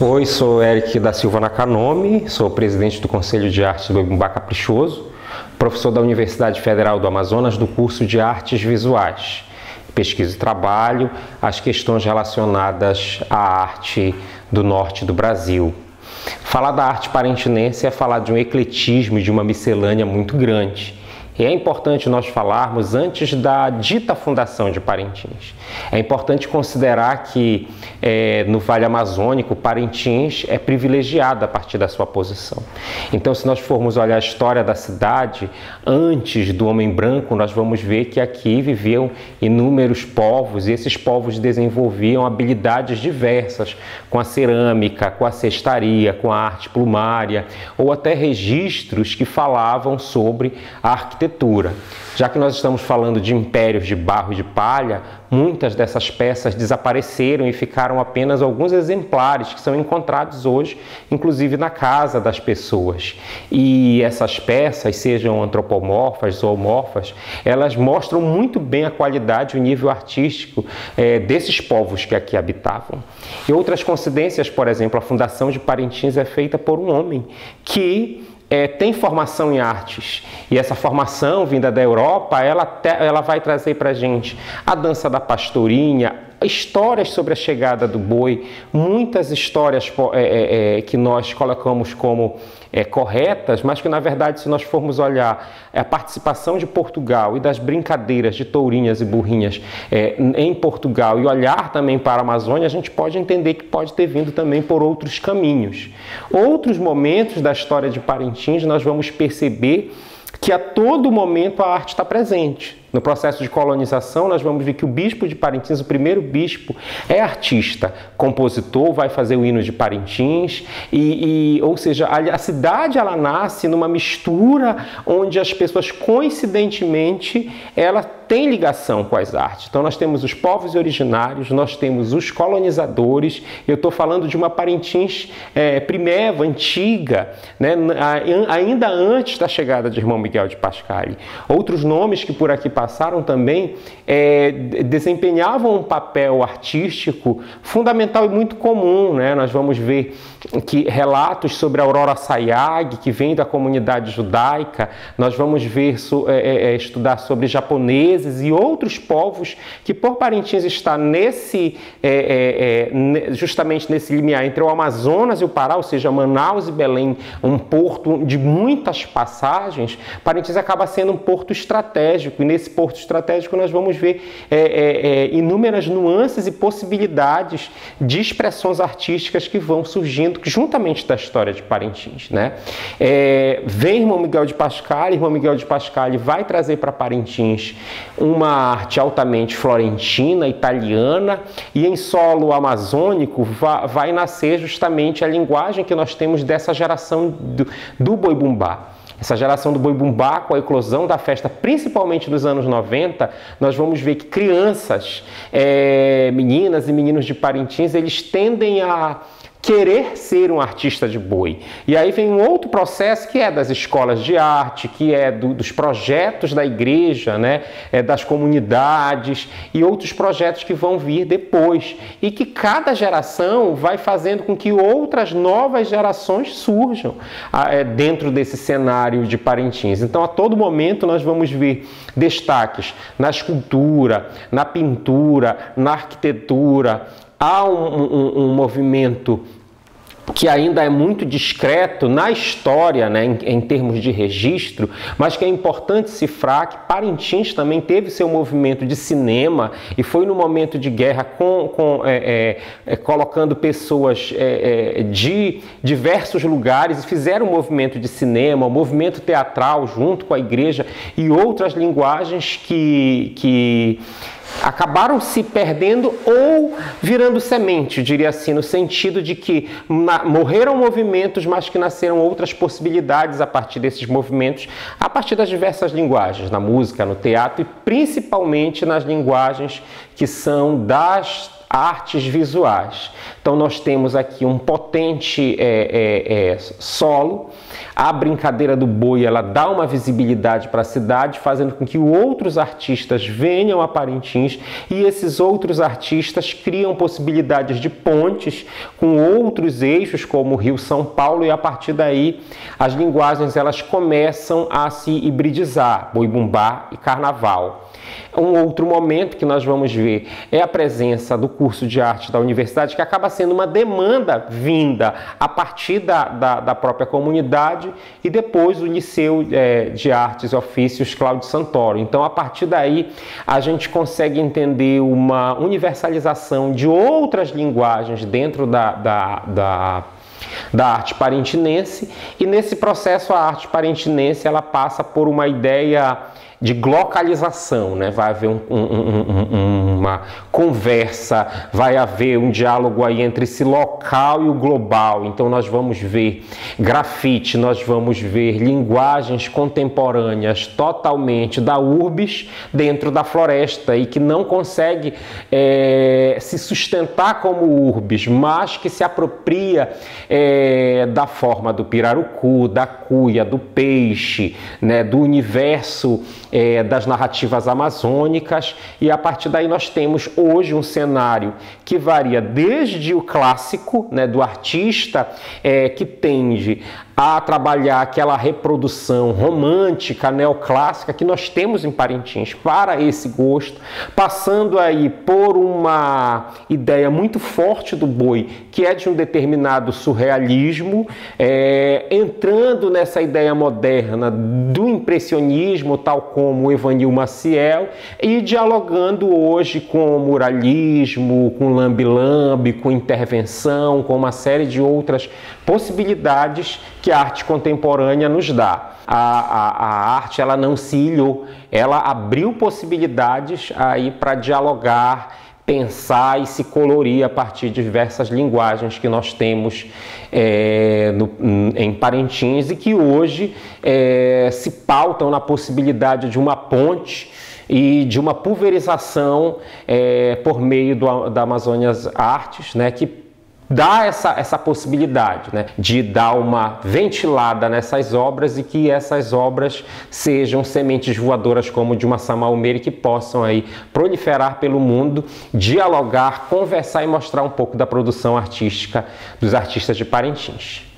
Oi, sou Eric da Silva Nakanomi, sou presidente do Conselho de Artes do Boi Bumbá Caprichoso, professor da Universidade Federal do Amazonas do curso de Artes Visuais. Pesquiso e trabalho as questões relacionadas à arte do norte do Brasil. Falar da arte parentinense é falar de um ecletismo e de uma miscelânea muito grande. E é importante nós falarmos antes da dita fundação de Parintins. É importante considerar que no Vale Amazônico, Parintins é privilegiado a partir da sua posição. Então, se nós formos olhar a história da cidade, antes do homem branco, nós vamos ver que aqui viviam inúmeros povos e esses povos desenvolviam habilidades diversas, com a cerâmica, com a cestaria, com a arte plumária, ou até registros que falavam sobre a arquitetura. Já que nós estamos falando de impérios de barro e de palha, muitas dessas peças desapareceram e ficaram apenas alguns exemplares que são encontrados hoje, inclusive na casa das pessoas. E essas peças, sejam antropomorfas, zoomorfas, elas mostram muito bem a qualidade e o nível artístico desses povos que aqui habitavam. E outras coincidências, por exemplo, a fundação de Parintins é feita por um homem que tem formação em artes, e essa formação vinda da Europa, ela vai trazer para a gente a dança da pastorinha, histórias sobre a chegada do boi, muitas histórias que nós colocamos como corretas, mas que na verdade, se nós formos olhar a participação de Portugal e das brincadeiras de tourinhas e burrinhas em Portugal e olhar também para a Amazônia, a gente pode entender que pode ter vindo também por outros caminhos. Outros momentos da história de Parintins nós vamos perceber que a todo momento a arte está presente. No processo de colonização, nós vamos ver que o bispo de Parintins, o primeiro bispo, é artista, compositor, vai fazer o hino de Parintins, ou seja, a cidade ela nasce numa mistura onde as pessoas, coincidentemente, ela tem ligação com as artes. Então nós temos os povos originários, nós temos os colonizadores, eu estou falando de uma Parintins primeva, antiga, né, ainda antes da chegada de Irmão Miguel de Pascale. Outros nomes que por aqui passaram também desempenhavam um papel artístico fundamental e muito comum, né? Nós vamos ver que relatos sobre a Aurora Sayag, que vem da comunidade judaica, nós vamos ver estudar sobre japoneses e outros povos que por Parintins está justamente nesse limiar entre o Amazonas e o Pará, ou seja, Manaus e Belém, um porto de muitas passagens. Parintins acaba sendo um porto estratégico, e nesse porto estratégico nós vamos ver inúmeras nuances e possibilidades de expressões artísticas que vão surgindo juntamente da história de Parintins, né? Vem Irmão Miguel de Pascale vai trazer para Parintins uma arte altamente florentina, italiana, e em solo amazônico vai nascer justamente a linguagem que nós temos dessa geração do boi bumbá. Essa geração do boi bumbá, com a eclosão da festa, principalmente nos anos 90, nós vamos ver que crianças, meninas e meninos de Parintins, eles tendem a querer ser um artista de boi. E aí vem um outro processo que é das escolas de arte, que é dos projetos da igreja, né? Das comunidades e outros projetos que vão vir depois. E que cada geração vai fazendo com que outras novas gerações surjam dentro desse cenário de Parintins. Então, a todo momento, nós vamos ver destaques na escultura, na pintura, na arquitetura. Há um movimento que ainda é muito discreto na história, né, em termos de registro, mas que é importante cifrar que Parintins também teve seu movimento de cinema e foi no momento de guerra colocando pessoas de diversos lugares e fizeram um movimento de cinema, um movimento teatral junto com a igreja e outras linguagens que acabaram se perdendo ou virando semente, eu diria assim, no sentido de que morreram movimentos, mas que nasceram outras possibilidades a partir desses movimentos, a partir das diversas linguagens, na música, no teatro e principalmente nas linguagens que são das artes visuais. Então nós temos aqui um potente solo. A brincadeira do boi, ela dá uma visibilidade para a cidade, fazendo com que outros artistas venham a Parintins, e esses outros artistas criam possibilidades de pontes com outros eixos, como o Rio São Paulo, e a partir daí as linguagens elas começam a se hibridizar, boi-bumbá e carnaval. Um outro momento que nós vamos ver é a presença do curso de arte da universidade, que acaba sendo uma demanda vinda a partir da própria comunidade, e depois o Liceu de Artes e Ofícios Cláudio Santoro. Então, a partir daí, a gente consegue entender uma universalização de outras linguagens dentro da arte parintinense, e nesse processo a arte parintinense ela passa por uma ideia de glocalização, né? Vai haver uma conversa, vai haver um diálogo aí entre esse local e o global. Então nós vamos ver grafite, nós vamos ver linguagens contemporâneas totalmente da urbis dentro da floresta, e que não consegue se sustentar como urbis, mas que se apropria da forma do pirarucu, da cuia, do peixe, né? Do universo das narrativas amazônicas, e a partir daí nós temos hoje um cenário que varia desde o clássico, né, do artista que tende a trabalhar aquela reprodução romântica, neoclássica que nós temos em Parintins para esse gosto, passando aí por uma ideia muito forte do boi, que é de um determinado surrealismo, entrando nessa ideia moderna do impressionismo, tal como o Evanil Maciel, e dialogando hoje com o muralismo, com lambe-lambe, com intervenção, com uma série de outras possibilidades que a arte contemporânea nos dá. A arte ela não se ilhou, ela abriu possibilidades aí para dialogar, pensar e se colorir a partir de diversas linguagens que nós temos em Parintins, e que hoje se pautam na possibilidade de uma ponte e de uma pulverização por meio da Amazônias Artes, né, que dá essa possibilidade, né, de dar uma ventilada nessas obras, e que essas obras sejam sementes voadoras como de uma Samaumery, que possam aí proliferar pelo mundo, dialogar, conversar e mostrar um pouco da produção artística dos artistas de Parintins.